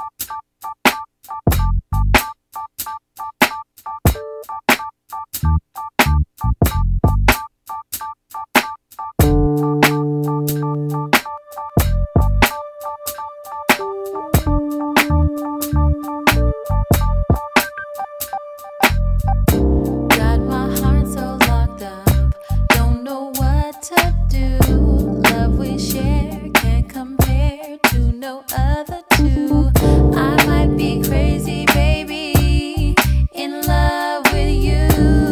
Got my heart so locked up, don't know what to do. Love we share can't compare to no other two. I might be crazy, baby, in love with you.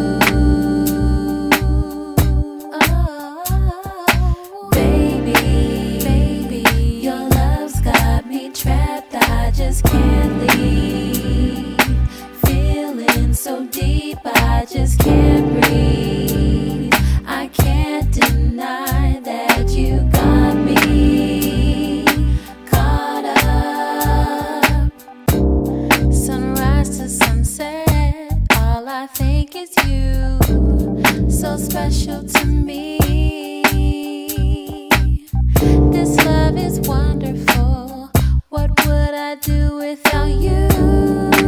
Oh, baby, your love's got me trapped, I just can't leave. Feeling so deep, I just can't breathe. I can't deny that you got me caught up. Sunrise to sunset, all I think is you. So special to me. This love is wonderful. What would I do without you?